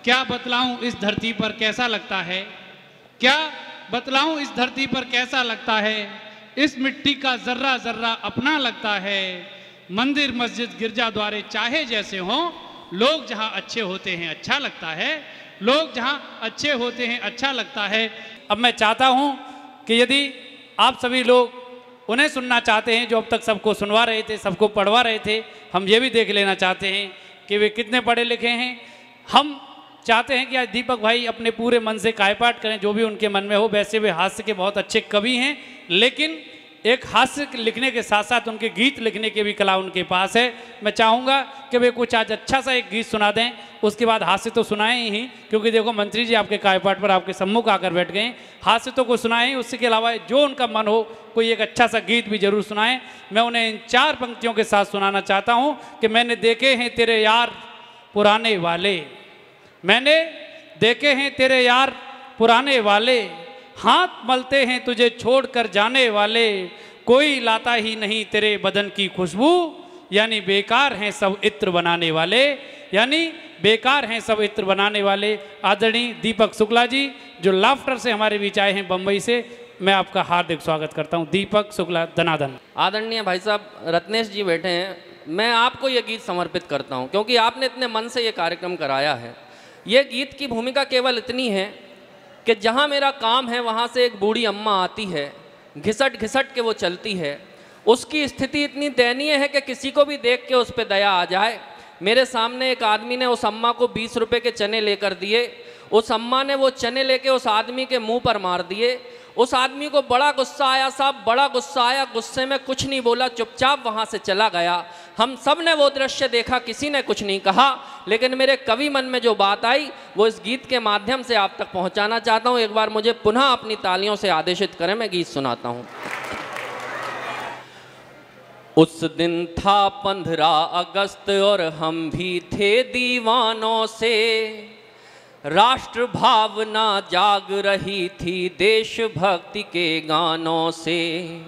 क्या बतलाऊं इस धरती पर कैसा लगता है, क्या बतलाऊं इस धरती पर कैसा लगता है, इस मिट्टी का जर्रा जर्रा अपना लगता है। मंदिर मस्जिद गिरजा द्वारे चाहे जैसे हों, लोग जहां अच्छे होते हैं अच्छा लगता है, लोग जहां अच्छे होते हैं अच्छा लगता है। अब मैं चाहता हूं कि यदि आप सभी लोग उन्हें सुनना चाहते हैं जो अब तक सबको सुनवा रहे थे, सबको पढ़वा रहे थे, हम ये भी देख लेना चाहते हैं कि वे कितने पढ़े लिखे हैं। हम चाहते हैं कि आज दीपक भाई अपने पूरे मन से कायपाठ करें जो भी उनके मन में हो। वैसे वे हास्य के बहुत अच्छे कवि हैं, लेकिन एक हास्य लिखने के साथ साथ उनके गीत लिखने की भी कला उनके पास है। मैं चाहूँगा कि वे कुछ आज अच्छा सा एक गीत सुना दें, उसके बाद हास्य तो सुनाएं ही, क्योंकि देखो मंत्री जी आपके कायपाठ पर आपके सम्मुख आकर बैठ गए। हास्य तो को सुनाएं ही, उसके अलावा जो उनका मन हो कोई एक अच्छा सा गीत भी जरूर सुनाएं। मैं उन्हें इन 4 पंक्तियों के साथ सुनाना चाहता हूँ कि मैंने देखे हैं तेरे यार पुराने वाले, मैंने देखे हैं तेरे यार पुराने वाले, हाथ मलते हैं तुझे छोड़कर जाने वाले, कोई लाता ही नहीं तेरे बदन की खुशबू, यानी बेकार हैं सब इत्र बनाने वाले, यानी बेकार हैं सब इत्र बनाने वाले। आदरणीय दीपक शुक्ला जी जो लाफ्टर से हमारे बीच आए हैं बम्बई से, मैं आपका हार्दिक स्वागत करता हूं। दीपक शुक्ला धनाधन। आदरणीय भाई साहब रत्नेश जी बैठे हैं, मैं आपको ये गीत समर्पित करता हूं क्योंकि आपने इतने मन से ये कार्यक्रम कराया है। ये गीत की भूमिका केवल इतनी है कि जहाँ मेरा काम है वहाँ से एक बूढ़ी अम्मा आती है, घिसट घिसट के वो चलती है, उसकी स्थिति इतनी दयनीय है कि किसी को भी देख के उस पर दया आ जाए। मेरे सामने एक आदमी ने उस अम्मा को 20 रुपए के चने लेकर दिए, उस अम्मा ने वो चने लेके उस आदमी के मुंह पर मार दिए। उस आदमी को बड़ा गुस्सा आया साहब, बड़ा गुस्सा आया, गुस्से में कुछ नहीं बोला, चुपचाप वहाँ से चला गया। हम सब ने वो दृश्य देखा, किसी ने कुछ नहीं कहा, लेकिन मेरे कवि मन में जो बात आई वो इस गीत के माध्यम से आप तक पहुँचाना चाहता हूँ। एक बार मुझे पुनः अपनी तालियों से आदेशित करें, मैं गीत सुनाता हूँ। उस दिन था 15 अगस्त और हम भी थे दीवानों से, राष्ट्र भावना जाग रही थी देशभक्ति के गानों से।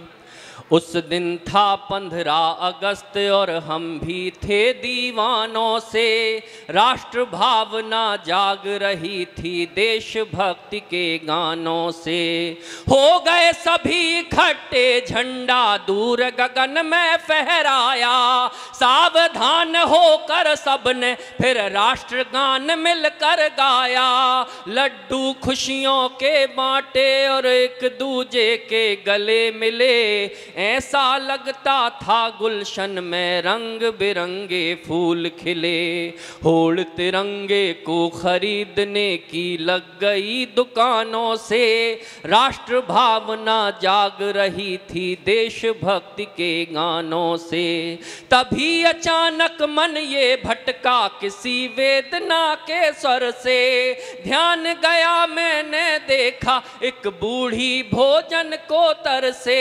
उस दिन था 15 अगस्त और हम भी थे दीवानों से, राष्ट्र भावना जाग रही थी देशभक्ति के गानों से। हो गए सभी इकट्ठे, झंडा दूर गगन में फहराया, सावधान होकर सबने फिर राष्ट्रगान मिलकर गाया। लड्डू खुशियों के बांटे और एक दूजे के गले मिले, ऐसा लगता था गुलशन में रंग बिरंगे फूल खिले। होड़ तिरंगे को खरीदने की लग गई दुकानों से, राष्ट्र भावना जाग रही थी देशभक्ति के गानों से। तभी अचानक मन ये भटका किसी वेदना के स्वर से, ध्यान गया मैंने देखा एक बूढ़ी भोजन को तरसे।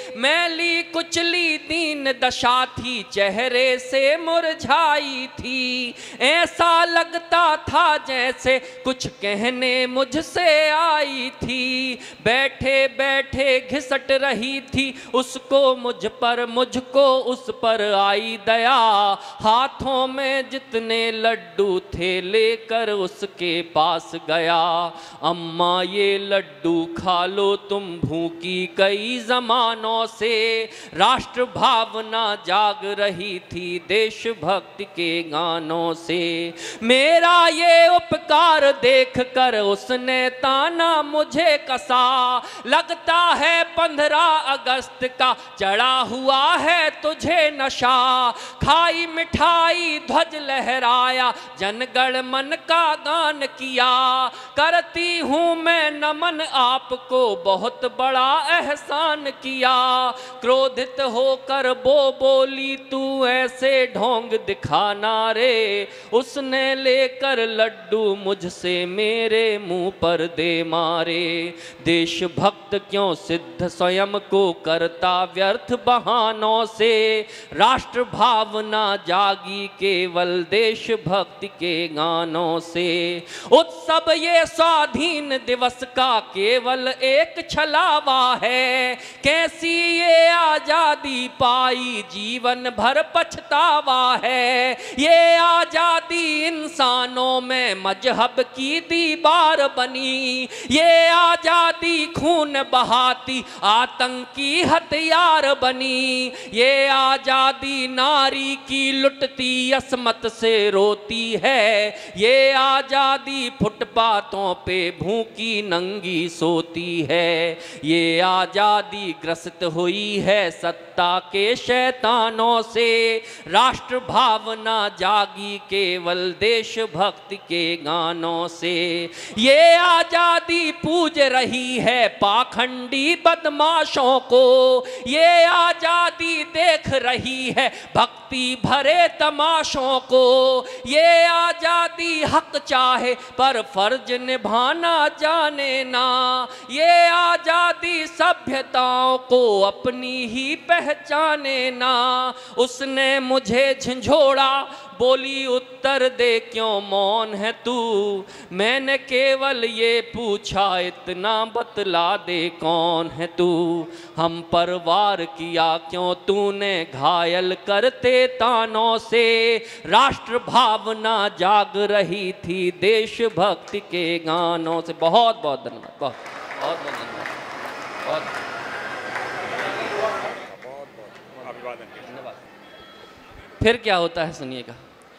मैली कुचली दीन दशा थी, चेहरे से मुरझाई थी, ऐसा लगता था जैसे कुछ कहने मुझसे आई थी। बैठे बैठे घिसट रही थी उसको मुझ पर, मुझको उस पर आई दया। हाथों में जितने लड्डू थे लेकर उसके पास गया। अम्मा ये लड्डू खा लो तुम, भूखी कई जमानों से, राष्ट्र भावना जाग रही थी देशभक्ति के गानों से। मेरा ये उपकार देखकर उसने ताना मुझे कसा, लगता है 15 अगस्त का चढ़ा हुआ है तुझे नशा। खाई मिठाई ध्वज लहराया, जनगण मन का गान किया। करती हूँ मैं नमन आपको, बहुत बड़ा एहसान किया। क्रोधित होकर वो बोली तू ऐसे ढोंग दिखाना रे, उसने लेकर लड्डू मुझसे मेरे मुंह पर दे मारे। देशभक्त क्यों सिद्ध स्वयं को करता व्यर्थ बहानों से, राष्ट्र भावना जागी केवल देशभक्ति के गानों से। उत्सव ये स्वाधीन दिवस का केवल एक छलावा है, कैसी ये आजादी पाई जीवन भर पछतावा है। ये आजादी इंसानों में मजहब अब की दीवार बनी। ये आजादी खून बहाती आतंकी हथियार बनी। ये आजादी नारी की लुटती असमत से रोती है। ये आजादी फुटपाथों पे भूखी नंगी सोती है। ये आजादी ग्रसित हुई है सत्ता के शैतानों से। राष्ट्र भावना जागी केवल देशभक्ति के गानों से। ये आजादी पूज रही है पाखंडी बदमाशों को। ये आजादी देख रही है भक्ति भरे तमाशों को। ये आजादी हक चाहे पर फर्ज निभाना जाने ना। ये आजादी सभ्यताओं को अपनी ही पहचाने ना। उसने मुझे झंझोड़ा बोली उत्तर दे क्यों मौन है तू। मैंने केवल ये पूछा इतना बतला दे कौन है तू। हम पर वार किया क्यों तूने घायल करते तानों से। राष्ट्र भावना जाग रही थी देशभक्ति के गानों से। बहुत बहुत धन्यवाद। बहुत बहुत धन्यवाद। धन्यवाद। फिर क्या होता है सुनिएगा।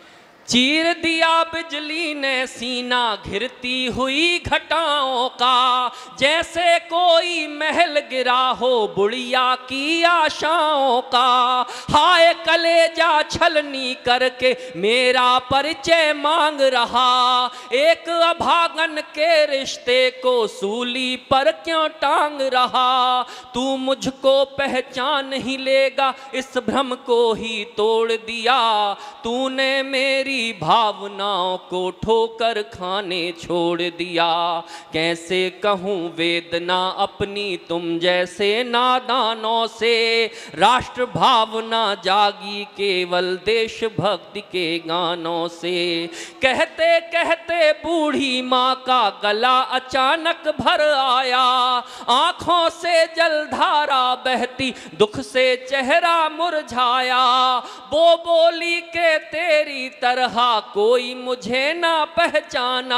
चीर दिया बिजली ने सीना घिरती हुई घटाओं का। जैसे कोई महल गिरा हो बुढ़िया की आशाओं का। हाय कलेजा छलनी करके मेरा परिचय मांग रहा। एक अभागन के रिश्ते को सूली पर क्यों टांग रहा। तू मुझको पहचान ही लेगा इस भ्रम को ही तोड़ दिया। तूने मेरी भावनाओं को ठोकर खाने छोड़ दिया। कैसे कहूँ वेदना अपनी तुम जैसे नादानों से। राष्ट्र भावना जागी केवल देशभक्ति के गानों से। कहते कहते बूढ़ी माँ का गला अचानक भर आया। आंखों से जलधारा बहती दुख से चेहरा मुरझाया। वो बोली के तेरी तरह कोई मुझे ना पहचाना।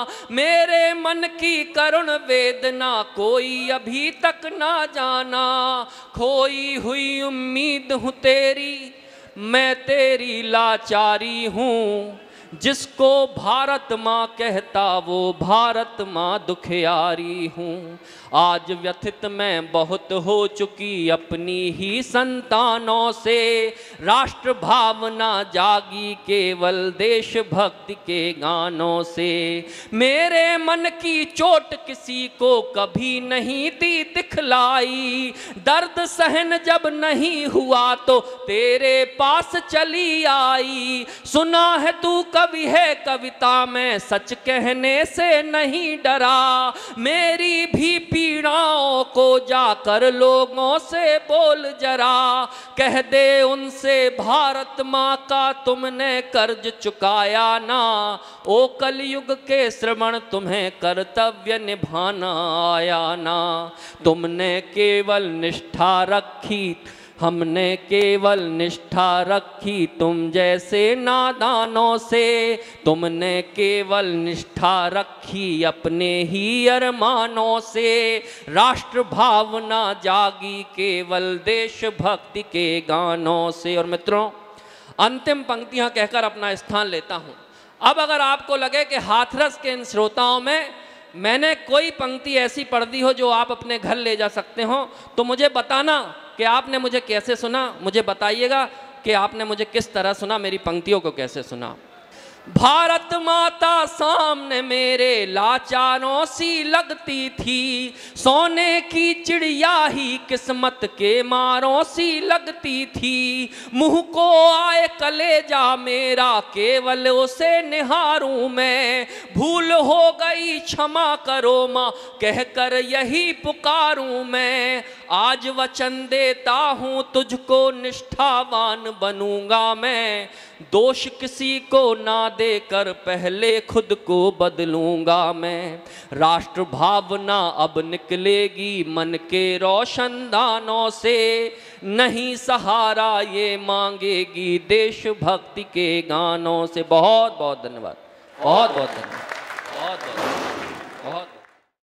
मेरे मन की करुण वेदना कोई अभी तक ना जाना। खोई हुई उम्मीद हूँ तेरी मैं तेरी लाचारी हूँ। जिसको भारत माँ कहता वो भारत माँ दुखियारी हूँ। आज व्यथित मैं बहुत हो चुकी अपनी ही संतानों से। राष्ट्र भावना जागी केवल देशभक्ति के गानों से। मेरे मन की चोट किसी को कभी नहीं दी दिखलाई। दर्द सहन जब नहीं हुआ तो तेरे पास चली आई। सुना है तू कवि है कविता में सच कहने से नहीं डरा। मेरी भी पीड़ाओं को जाकर लोगों से बोल जरा। कह दे उनसे भारत माँ का तुमने कर्ज चुकाया ना। ओ कलयुग के श्रवण तुम्हें कर्तव्य निभाना आया ना। तुमने केवल निष्ठा रखी हमने केवल निष्ठा रखी तुम जैसे नादानों से। तुमने केवल निष्ठा रखी अपने ही अरमानों से। राष्ट्र भावना जागी केवल देशभक्ति के गानों से। और मित्रों अंतिम पंक्तियां कहकर अपना स्थान लेता हूं। अब अगर आपको लगे कि हाथरस के इन श्रोताओं में मैंने कोई पंक्ति ऐसी पढ़ दी हो जो आप अपने घर ले जा सकते हो तो मुझे बताना कि आपने मुझे कैसे सुना। मुझे बताइएगा कि आपने मुझे किस तरह सुना, मेरी पंक्तियों को कैसे सुना। भारत माता सामने मेरे लाचारों सी लगती थी। सोने की चिड़िया ही किस्मत के मारों सी लगती थी। मुंह को आए कलेजा मेरा केवल उसे निहारूं मैं। भूल हो गई क्षमा करो माँ कहकर यही पुकारूं मैं। आज वचन देता हूँ तुझको निष्ठावान बनूंगा मैं। दोष किसी को ना देकर पहले खुद को बदलूंगा मैं। राष्ट्र भावना अब निकलेगी मन के रोशनदानों से। नहीं सहारा ये मांगेगी देशभक्ति के गानों से। बहुत बहुत धन्यवाद। बहुत बहुत धन्यवाद। बहुत